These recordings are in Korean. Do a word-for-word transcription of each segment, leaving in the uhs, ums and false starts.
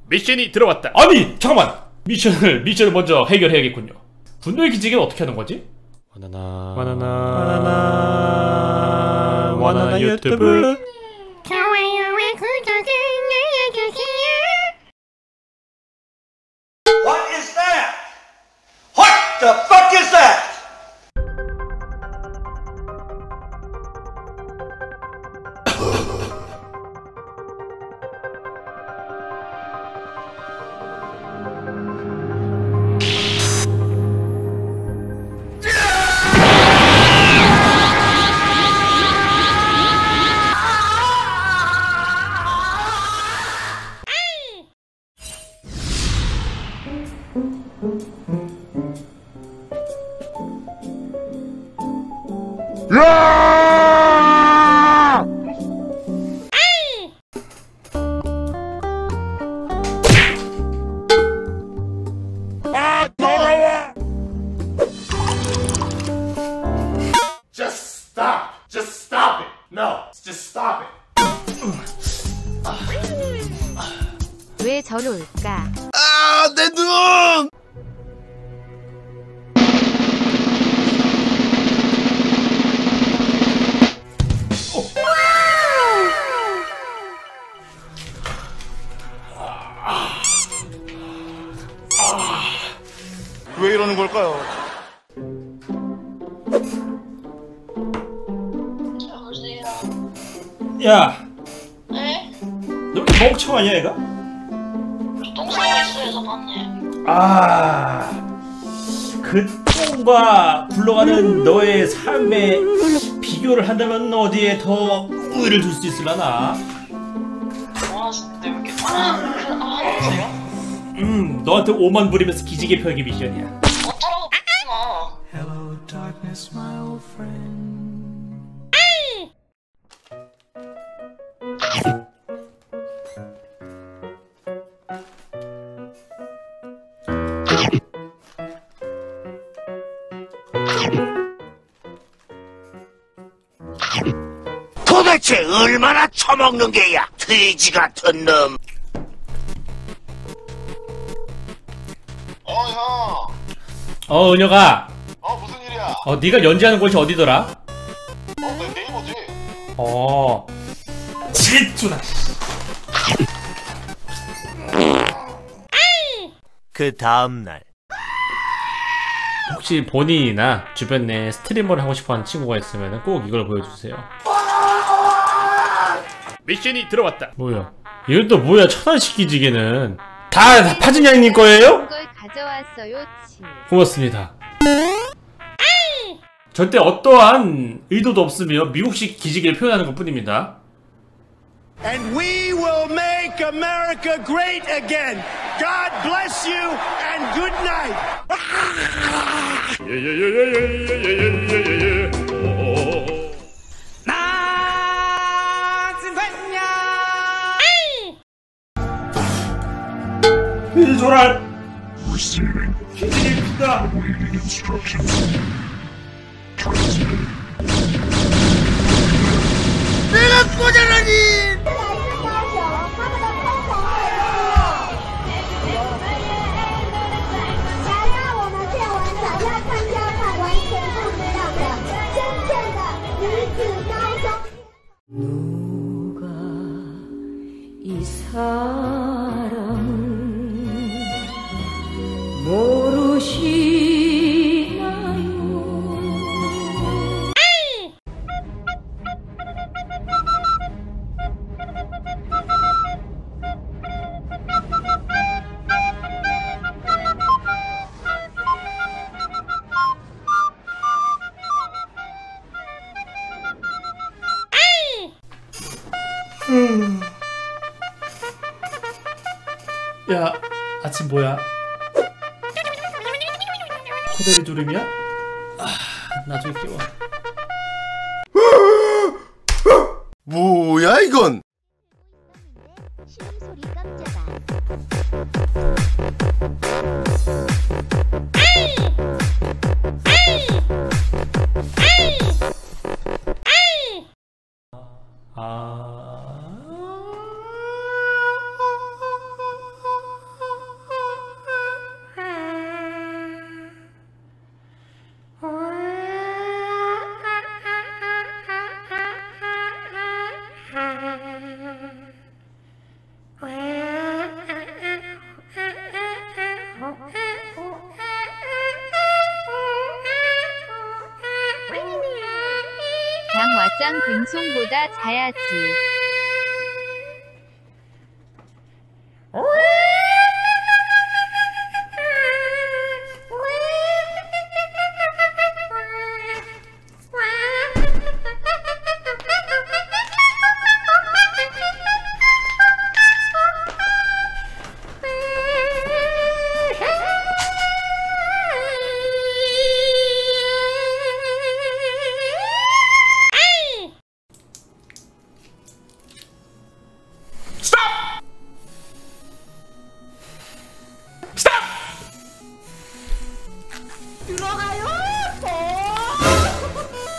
미션이 들어왔다. 아니 잠깐만. 미션을 미션을 먼저 해결해야겠군요. 분노의 기지개는 어떻게 하는 거지? 바나나 바나나 바나나 바나나 유튜브 좋아요와 구독을 눌러주세요. What is that? What the fuck is that? Just stop. Just stop it. No, just stop it. 왜 저럴까? 아, 내 눈! 왜 이러는 걸까요? 여보세요? 야, 네? 너 이렇게 멍청하냐 얘가? 똥 싸고 있어 해서 봤네. 아, 그 똥과 굴러가는 너의 삶에 비교를 한다면 어디에 더 우위를 둘 수 있을라나? 좋아하시는데 왜 이렇게 화나세요? 음, 너한테 오만 부리면서 기지개 펴기 미션이야. 어쩌라고 마. Hello, darkness, my old friend. 도대체 얼마나 처먹는 게야? 돼지 같은 놈. 어, 형. 어, 은혁아. 어, 무슨 일이야? 어, 네가 연지하는 곳이 어디더라? 어, 내 네이버지. 어, 질투나. 그 다음날 혹시 본인이나 주변에 스트리머를 하고 싶어하는 친구가 있으면 꼭 이걸 보여주세요. 미션이 들어왔다. 뭐야? 이건 또 뭐야? 천안시키지기는 다, 다 파진양님 거예요? 걸 가져왔어요, 치. 고맙습니다. 절대 어떠한 의도도 없으며 미국식 기지개를 표현하는 것 뿐입니다. And we will make America great again. God bless you and good night. 예예예예예예예예예예. 조랄. 기지개 핀다. 내가 꼬자라니. 누가 이 사랑을 모르시나요? 음. 야, 아침 뭐야? 코다리 두름이야? 아, 나중에 끼워. 뭐야 이건? 쉬는 소리 깜짝아. 아. 막장 뱅송보다 자야지.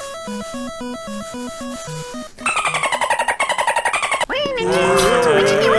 들어가요.